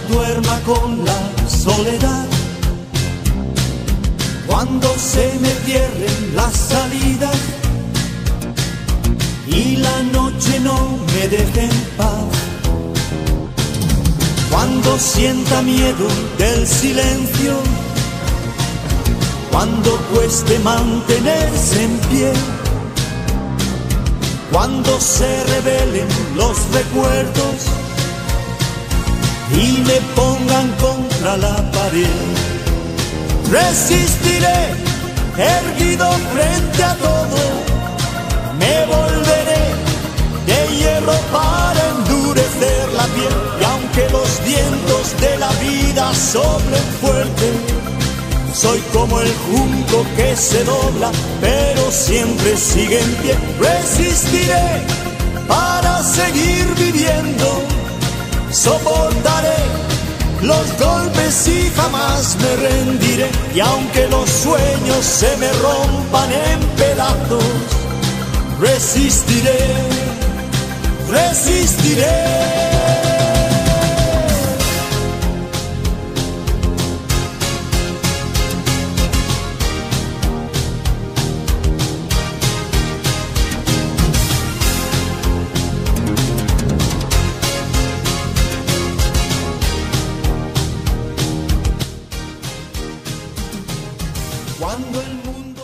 duerma con la soledad, cuando se me cierren las salidas y la noche no me deje en paz, cuando sienta miedo del silencio, cuando cueste mantenerse en pie, cuando se revelen los recuerdos y me pongan contra la pared, resistiré erguido frente a todo, me volveré de hierro para endurecer la piel, y aunque los vientos de la vida soplen fuerte, soy como el junco que se dobla, pero siempre sigue en pie. Resistiré para seguir viviendo, soportaré los golpes y jamás me rendiré. Y aunque los sueños se me rompan en pedazos, resistiré, resistiré. Cuando el mundo